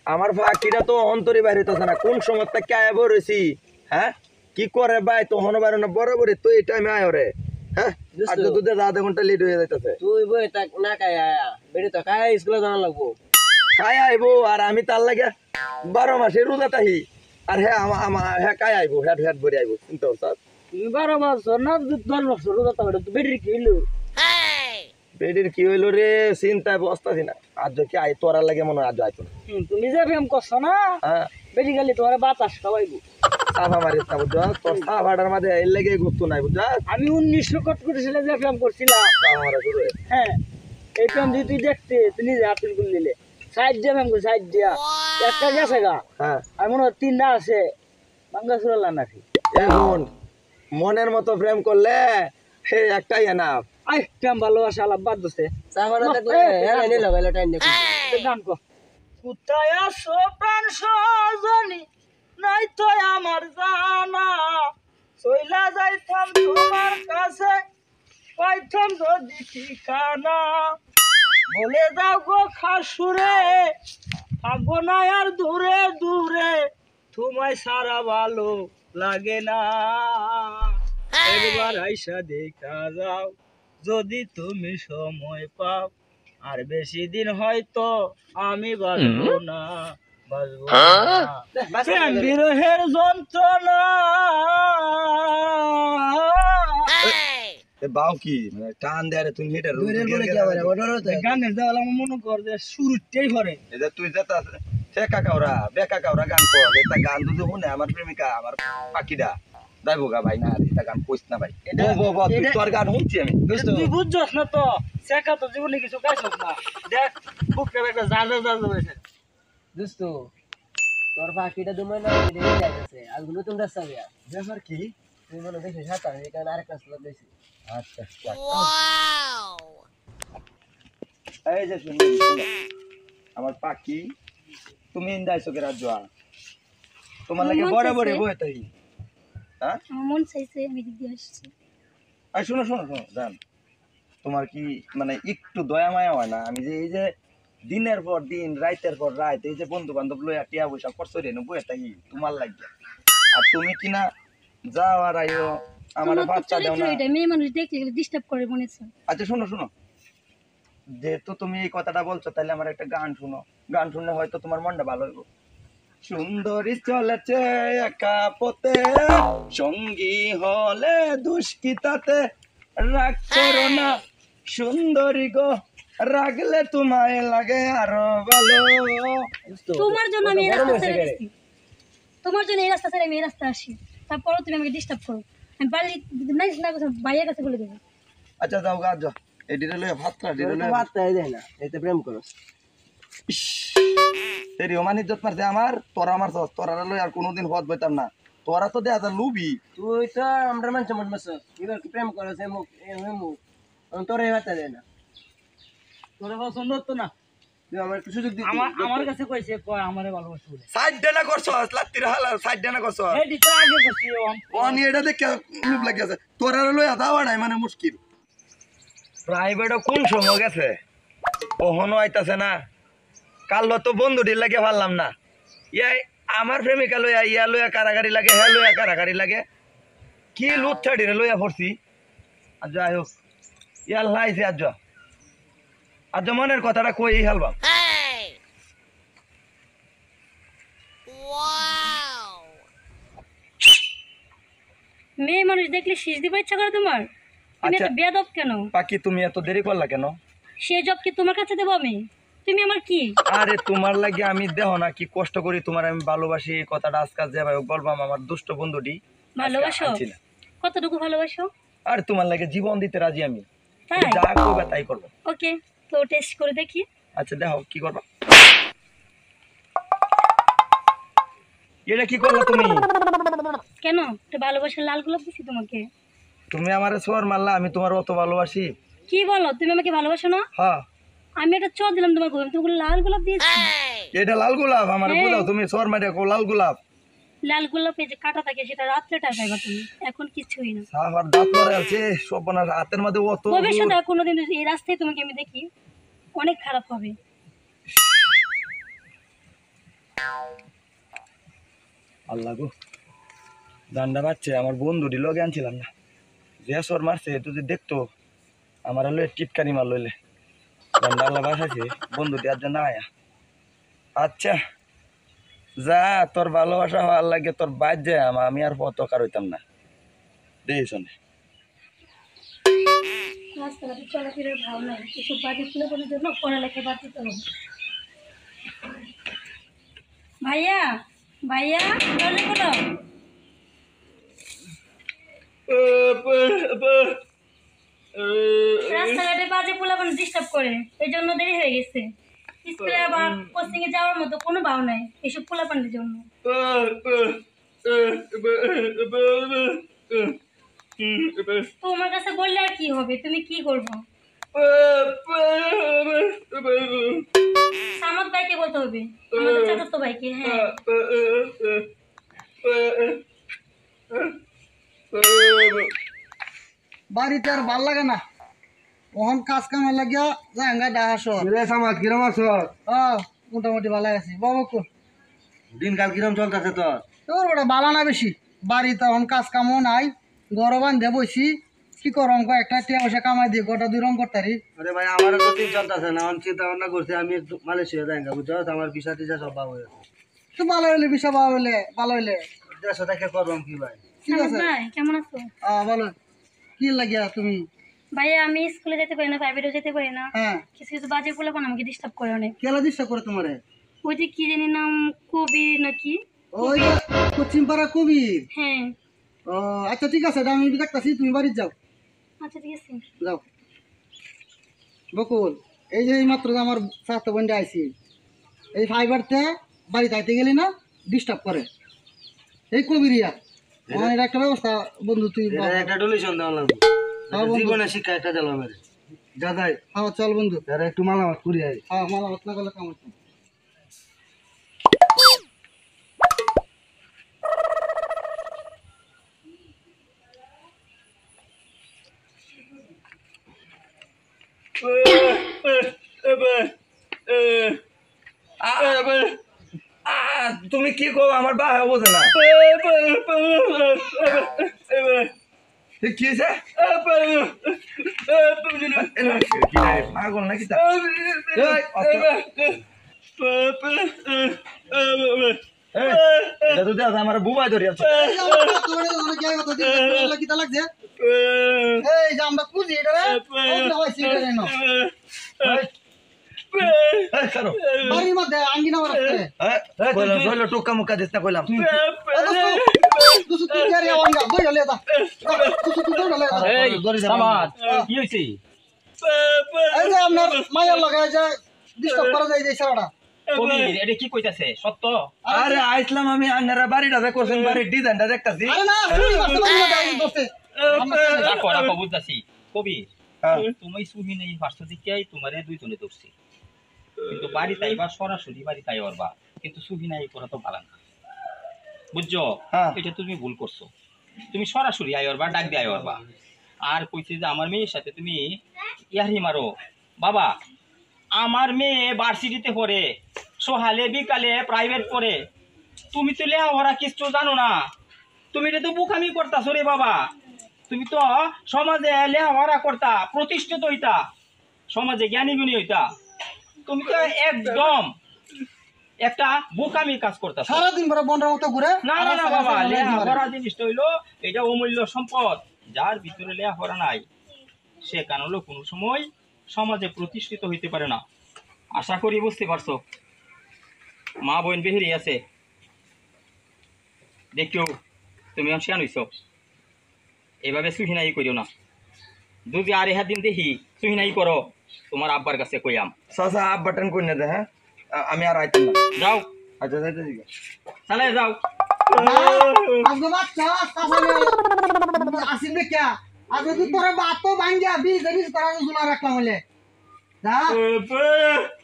আমার ফাঁকিটা তো অন্তরে বাইরে হইতেছে না, কোন সময় কে আয় বরেছি। হ্যাঁ কি করে ভাই তো হনো বাইরে না বরাবরই তো এই টাইমে আয় রে। হ্যাঁ আর তো তোদের আধা ঘন্টা লেট হয়ে যাইতেছে। তুই বই তাক না খাই আয়া বেড়ে তো খাই স্কুলে জানা লাগবো। খাই আইবো আর আমি তার লাগে 12 মাসে রোজা তাহি। আর হ্যাঁ হ্যাঁ কাই আইবো হ্যাট হ্যাট ভরে আইবো চিন্তা স্যার। তুমি 12 মাস না 10 বছর রোজা তো বেড়ে কি হইলো? বেডির কি হইলো রে চিন্তায় বসতাছি না। আজ কি আই তোরা লাগে মনে হয় আজ আইতো না। তুমি যে প্রেম করছো না হ্যাঁ বেড়ে গেলে তোমার বাতাস খাওয়াইবো। সাফা মারিস না বুঝছো, তোর সাফাটার মাঝে এর লেগে গুরুত্ব নাই বুঝছো। আমি 1900 কট করে ছেলে যে প্রেম করছিলাম। সাফা মারা শুরু হয়ে হ্যাঁ এই প্রেম দিয়ে তুই দেখতে তুই নিজে হাতে গুল নিলে সাইড দিয়া প্রেম করে সাইড দিয়া একটা গেছে গা। হ্যাঁ আর মনে হয় 3টা আছে বাঙ্গা সুরাল্লা নাকি। এখন মনের মতো প্রেম করলে সে একটাই এনাফ। আই প্রেম ভালোবাসা আলাপ বাদ দিছে সামানা দেখলে হেলা নি লাগাইলো টাইম দেখো গান কো কোথায় আসো প্রাণ সজনী নাই তো আমার জানা চইলা যাইতাম তোমার কাছে পাইতাম যদি ঠিকানা বলে দাও গো খাসুরে থাকবো না আর দূরে দূরে তোমায় সারা ভালো লাগে না একবার আইসা দেখা যাও যদি তুমি সময় পাও আর বেশি দিন হয়তো আমি বাঁচবো না প্রেম বিরহের যন্ত্রণা বাউ কি মানে টান দেয় রে তুই হেটা দূরের বলে কি হবে ওডর তো গানের দেওয়াল আমার মনে কর যে শুরুতেই করে এটা তুই যেটা ঠেকা কাউরা বেকা কাউরা গান কর এটা গান দুটো শুনে আমার প্রেমিকা আমার পাখিটা যাইবো গা ভাই না এটা গান কইস না ভাই। তুই তোর গান শুনছি আমি তুই বুঝছস না তো শেখা তো জীবনে কিছু কাইছস না দেখ বুকে একটা জাজা জাজা হয়েছে দোস্ত তোর পাখিটা দুমে না রেডি যাইতেছে আর নতুন রাস্তা দিয়া ব্যাপার কি তুই মনে দেখি সাঁতার এই কারণে আরেকটা স্লট দিছি। আচ্ছা এই যে শুনো আমার পাখি তুমি ইন্দাইছো কে রাজ্য তোমার লাগে বরাবর বই তাই। হ্যাঁ আমার মন চাইছে আমি দিদি আসছি। আর শোনো শোনো শোনো জান তোমার কি মানে একটু দয়া মায়া হয় না আমি যে এই যে দিনের পর দিন রাতের পর রাত এই যে বন্ধু বান্ধব লইয়া টিয়া পয়সা খরচ রে বই তাই তোমার লাগে আর তুমি কিনা যাও আর আইও আমার বাচ্চা দাও না। এটা মেয়ে মানুষ দেখলে ডিস্টার্ব করে মনে হচ্ছে। আচ্ছা শোনো শোনো যেহেতু তুমি এই কথাটা বলছো তাহলে আমার একটা গান শুনো, গান শুনলে হয়তো তোমার মনটা ভালো হইব। সুন্দরী চলেছে একা পথে সঙ্গী হলে দুষ্কৃতাতে রাগ করো না সুন্দরী গো রাগলে তোমায় লাগে আরো ভালো। তোমার জন্য আমি এই রাস্তা ছেড়ে দিছি, তোমার জন্য এই রাস্তা ছেড়ে আমি এই রাস্তা আসি, তারপরও তুমি আমাকে ডিস্টার্ব করো। আমি বাড়ি নাইস না ভাইয়ের কাছে বলে দেবো। আচ্ছা যাও গা যাও এটি রে লইয়া ভাত খাড়ি রে লইয়া ভাত তাই দেয় না এতে প্রেম করস তেরি ওমান ইজ্জত মারছে আমার তোরা আমার তোরা লই আর কোনোদিন হদ বইতাম না। তোরা তো দেখা যায় লুবি তুই তো আমরা মানুষ মাস এবার কি প্রেম করস মুখ মুখ তোর এই ভাত দেয় না তোরে পছন্দ হতো না তুই আমার একটু সুযোগ দিবি। আমার কাছে কইছে কয় আমারে ভালোবাসে বলে সাইড ডানা করছস লাত্তির হালা সাইড ডানা করছস এডি তো আগে কইছি অনি এটা দেখে লুব লাগিছে তোরা লই যাওয়া নাই মানে মুশকিল। প্রাইভেট কোন সময় গেছে কখনো আইতাছে না, কাল তো বন্ধুটির লাগে পারলাম না। ইয়াই আমার প্রেমিকা লইয়া ইয়া লইয়া কারাগারি লাগে হ্যাঁ লইয়া কারাগারি লাগে কি লুট ছাড়ি রে লইয়া পড়ছি। আর যাই হোক ইয়ার লাইছে আজ মনের কথাটা কই হেলবাম। মেয়ে মানুষ দেখলে শীষ দিবার ইচ্ছা করে তোমার? তুমি এত বেয়াদব কেন? বাকি তুমি এত দেরি করলা কেন? সে জব কি তোমার কাছে দেবো আমি? তুমি আমার কি? আরে তোমার লাগে আমি দেহ না কি কষ্ট করি তোমার আমি ভালোবাসি এই কথাটা আজকাল যে ভাই বলবাম আমার দুষ্ট বন্ধুটি ভালোবাসো? কতটুকু ভালোবাসো? আর তোমার লাগে জীবন দিতে রাজি আমি, তাই? যা করবে তাই করবো। ওকে তো টেস্ট করে দেখি। আচ্ছা দেখো কি করবা। এটা কি করলা তুমি? কেন? তো ভালোবাসার লাল গোলাপ দিছি তোমাকে। তুমি আমারে সোয়ার মারলা আমি তোমার অত ভালোবাসি? কি বলো, তুমি আমাকে ভালোবাসো না? হ্যাঁ আমি একটা চর দিলাম তোমার গোলাপ, তুমি লাল গোলাপ দিয়েছি। এটা লাল গোলাপ আমারে বলাও তুমি সোয়ার মারিয়া কো লাল গোলাপ। লাল গোলাপে যে কাটা থাকে সেটা রাত্রে টাকাইবা তুমি, এখন কিছুই না। আমার দাঁত পড়ে আছে সপনার হাতের মধ্যে অত ভবিষ্যতে কোনোদিন এই রাস্তায় তোমাকে আমি দেখি অনেক খারাপ হবে। আল্লাহ গো ডান্ডা বাচ্চা আমার বন্ধুটি লগে আনছিলাম না যে সর মারছে তুই যদি দেখতো আমার হলো টিটকারি মার লইলে ডান্ডা আল্লাহ বাসাইছে বন্ধুটি আর না আয়া আচ্ছা যা তোর ভালোবাসা হওয়ার লাগে তোর বাদ যায় আমি আর পতকার হইতাম না দেই শোনে রাস্তাঘাটে চলাফেরার ভাব নাই এসব বাড়ি খুলে পড়ার জন্য পড়ালেখা বাদ দিতে হবে। ভাইয়া ভাইয়া দরজা খোলো। রাস্তাঘাটে বাজে পোলাপান ডিস্টার্ব করে এই জন্য দেরি হয়ে গেছে। স্কুলে আবার কোচিং এ যাওয়ার মতো কোনো ভাব নাই এসব পোলাপানের জন্য। তোমার কাছে বললে আর কি হবে, তুমি কি করবো? সামত ভাইকে বলতে হবে, আমাদের চাচাতো ভাইকে। হ্যাঁ বাড়িতে আর ভাল লাগে না, ওখান কাজ কামের লাগিয়া জাহাঙ্গা ডাহা শহর। সামাজ কিরম আছো? মোটামুটি ভালো আছি। বাবু দিনকাল কিরম চলতেছে তোর? তোর ওটা ভালো না বেশি, বাড়িতে এখন কাজ কামও নাই, ঘর বান্ধে বসি, কি করম একটা টিয়া পয়সা কামাই দিয়ে গোটা দুই রং করতারি। আরে ভাই আমারও তো দিন চলতেছে না, আমি চিন্তা ভাবনা করছি আমি মালয়েশিয়া যাই বুঝছো, আমার ভিসা টিসা সব বাবু তো ভালো হইলে বিষয় ভালো হইলে দেড়শো টাকা করবাম কি ভাই? ঠিক আছে। ভাই কেমন আছো? বলো কি লাগিয়া তুমি? ভাইয়া আমি স্কুলে যেতে পারি না, প্রাইভেটও যেতে পারি না। হ্যাঁ, কিছু কিছু বাজে পোলাপান আমাকে ডিস্টার্ব করে অনেক। কেলা দিচ্ছা করে তোমারে? ওই যে কি জানি নাম, কবি নাকি? ওই পশ্চিম পাড়া কবির। হ্যাঁ আচ্ছা ঠিক আছে, আমি দেখতেছি, তুমি বাড়ি যাও। আচ্ছা ঠিক আছে। যাও বকুল, এই যে এই মাত্র আমার স্বাস্থ্য বন্ধে আইসি, এই ফাইবারতে বাড়ি থাকতে গেলি না ডিস্টার্ব করে এই কবিরিয়া। আমার এটা একটা ব্যবস্থা বন্ধু, তুই একটা ডলিশন দেওয়া লাগবে, জীবনে শিক্ষা একটা দিলাম যা যাই। হ্যাঁ চল বন্ধু, একটু মালামাত করি আই। হ্যাঁ মালামাত না করলে কাম হচ্ছে না। তুমি কি কো আমার বা বোঝে না কি পাগল নাকি আমার বুবাই ধরি আছে। এই যে আমরা খুঁজি এটা বাড়ির মধ্যে আঙ্গিনা টোকা মুক্কা দিস না কইলাম। আপনার মায়ের লাগায় যে ডিস্টার্ব করা যায় যে সারাটা। এটা কি কইতাছে সত্য? আরে আইসলাম আমি আন্নারা বাড়িটা করছেন, বাড়ির ডিজাইনটা দেখতাছি। বুঝতেছি কবি, তুমি সুহি নেই পাঁচশো দিকে তোমার দুইজনে ধরছি, কিন্তু বাড়ি তাই বা সরাসরি বাড়ি তাই ওরবা, কিন্তু সুহি নাই করা তো ভালো না, বুঝছো? এটা তুমি ভুল করছো, তুমি সরাসরি আইরবা, ডাক দিয়ে আইরবা। আর কইছে যে আমার মেয়ের সাথে তুমি ইয়ারি মারো। বাবা, আমার মেয়ে ভার্সিটিতে পড়ে, সকালে বিকালে প্রাইভেট পড়ে, তুমি তো লেখাপড়া কিছু জানো না, তুমি এটা তো বোকামি করতাছো রে বাবা। তুমি তো সমাজে লেখাপড়া করতা, প্রতিষ্ঠিত হইতা, সমাজে জ্ঞানী গুণী হইতা, তুমি তো একদম একটা বোকামি কাজ করতাছো। সারাদিন পরে বন্ডার মতো ঘুরে। না না না বাবা, লেখাপড়া জিনিসটা হইলো এটা অমূল্য সম্পদ। যার ভিতরে লেখাপড়া নাই সে কারণে কোনো সময় সমাজে প্রতিষ্ঠিত হইতে পারে না। আশা করি বুঝতে পারছো। মা বোন বেহেরি আছে, দেখিও তুমি অংশিয়ান হইছ, এইভাবে সুহিনাই করিও না। যদি আর এহার দিন দেখি সুহিনাই করো, তোমার আব্বার কাছে কইয়াম। সাসা আপ বাটন কই না দে। হ্যাঁ আমি আর আইতাম না। যাও, আচ্ছা যাইতে দিগা চালাই যাও। আজকে বাচ্চা আসিবে কে? আজকে তুই তোর বাত তো ভাঙ্গিয়া 20 তারা ঝুলা রাখলাম বলে। যা